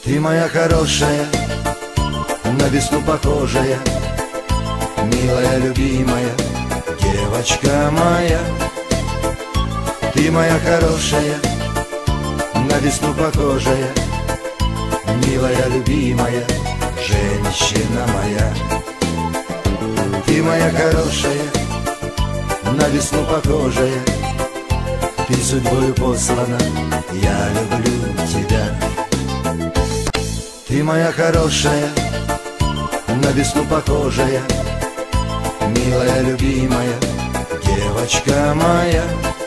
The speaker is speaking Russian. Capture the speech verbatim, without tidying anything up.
Ты моя хорошая, на весну похожая, милая, любимая, девочка моя. Ты моя хорошая, на весну похожая, милая, любимая, женщина моя. Ты моя хорошая, на весну похожая, ты судьбою послана, я люблю тебя. Ты моя хорошая, на весну похожая, милая, любимая, девочка моя.